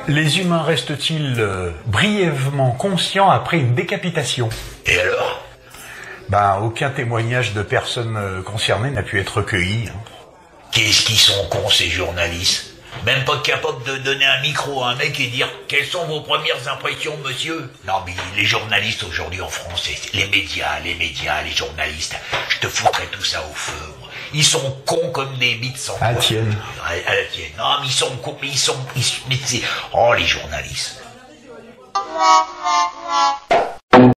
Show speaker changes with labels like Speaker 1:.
Speaker 1: Les humains restent-ils brièvement conscients après une décapitation?
Speaker 2: Et alors?
Speaker 1: Aucun témoignage de personnes concernées n'a pu être recueilli.
Speaker 2: Qu'est-ce qu'ils sont cons, ces journalistes? Même pas capable de donner un micro à un mec et dire « Quelles sont vos premières impressions, monsieur ?» Non, mais les journalistes aujourd'hui en France, les médias, les journalistes, je te foutrais tout ça au feu. Ils sont cons comme des bites sans
Speaker 1: À la
Speaker 2: poids.
Speaker 1: tienne.
Speaker 2: À la tienne. Non, mais ils sont cons, mais mais c'est... Oh, les journalistes.